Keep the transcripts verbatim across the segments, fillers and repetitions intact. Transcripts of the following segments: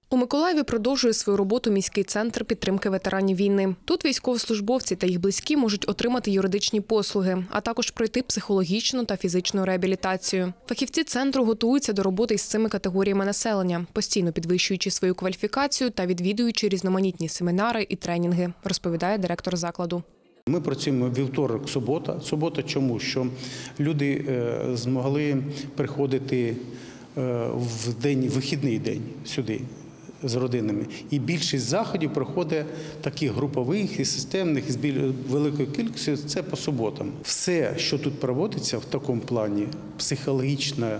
У Миколаєві продовжує свою роботу міський центр підтримки ветеранів війни. Тут військовослужбовці та їх близькі можуть отримати юридичні послуги, а також пройти психологічну та фізичну реабілітацію. Фахівці центру готуються до роботи із цими категоріями населення, постійно підвищуючи свою кваліфікацію та відвідуючи різноманітні семінари і тренінги, розповідає директор закладу. Ми працюємо вівторок, субота. Субота чому? Що люди змогли приходити в день, вихідний день сюди з родинами. І більшість заходів проходить таких групових і системних, з великою кількістю, це по суботам. Все, що тут проводиться в такому плані, психологічно,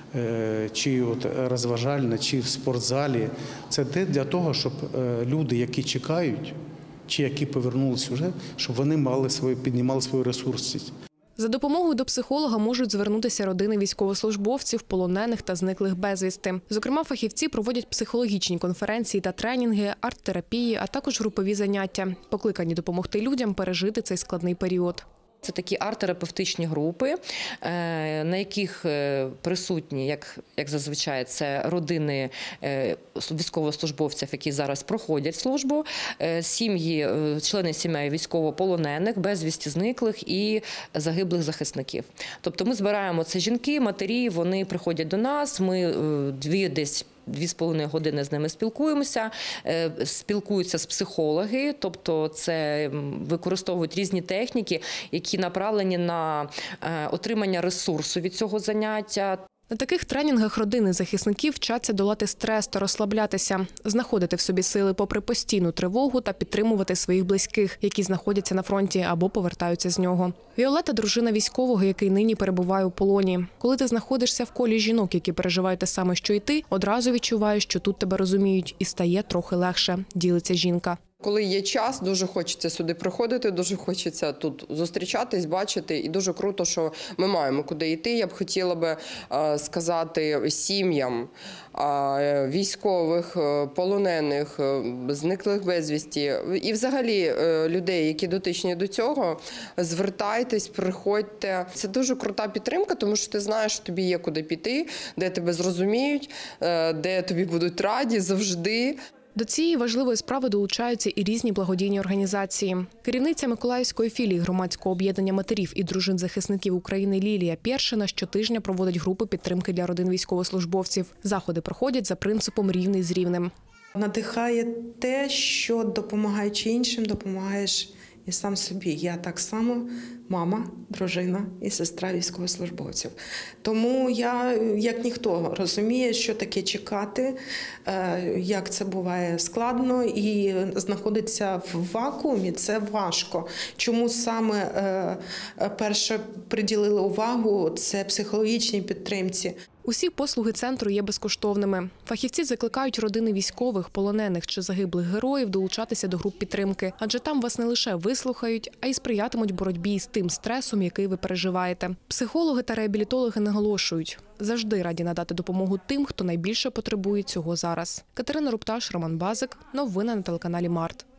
чи от розважально, чи в спортзалі, це для того, щоб люди, які чекають, чи які повернулися вже, щоб вони мали свою, піднімали свою ресурсність. За допомогою до психолога можуть звернутися родини військовослужбовців, полонених та зниклих безвісти. Зокрема, фахівці проводять психологічні конференції та тренінги, арт-терапії, а також групові заняття, покликані допомогти людям пережити цей складний період. Це такі арт-терапевтичні групи, на яких присутні, як, як зазвичай, це родини військовослужбовців, які зараз проходять службу, сім'ї, члени сімей військовополонених, безвісті зниклих і загиблих захисників. Тобто ми збираємо це жінки, матері, вони приходять до нас, ми дві десь Дві з половиною години з ними спілкуємося, спілкуються з психологи, тобто це використовують різні техніки, які направлені на отримання ресурсу від цього заняття. На таких тренінгах родини захисників вчаться долати стрес та розслаблятися, знаходити в собі сили попри постійну тривогу та підтримувати своїх близьких, які знаходяться на фронті або повертаються з нього. Віолетта – дружина військового, який нині перебуває у полоні. Коли ти знаходишся в колі жінок, які переживають те саме, що й ти, одразу відчуваєш, що тут тебе розуміють, і стає трохи легше, ділиться жінка. Коли є час, дуже хочеться сюди приходити, дуже хочеться тут зустрічатись, бачити. І дуже круто, що ми маємо куди йти. Я б хотіла би сказати сім'ям військових, полонених, зниклих безвісті і взагалі людей, які дотичні до цього, звертайтесь, приходьте. Це дуже крута підтримка, тому що ти знаєш, що тобі є куди піти, де тебе зрозуміють, де тобі будуть раді завжди. До цієї важливої справи долучаються і різні благодійні організації. Керівниця Миколаївської філії громадського об'єднання матерів і дружин захисників України Лілія Першина щотижня проводить групи підтримки для родин військовослужбовців. Заходи проходять за принципом «рівний з рівним». Надихає те, що допомагаючи іншим, допомагаєш і сам собі. Я так само мама, дружина і сестра військовослужбовців. Тому я, як ніхто, розумію, що таке чекати, як це буває складно і знаходитися в вакуумі – це важко. Чому саме перше приділили увагу – це психологічній підтримці. Усі послуги центру є безкоштовними. Фахівці закликають родини військових, полонених чи загиблих героїв долучатися до груп підтримки. Адже там вас не лише вислухають, а й сприятимуть боротьбі з тим стресом, який ви переживаєте. Психологи та реабілітологи наголошують – завжди раді надати допомогу тим, хто найбільше потребує цього зараз. Катерина Рупташ, Роман Базик. Новини на телеканалі Март.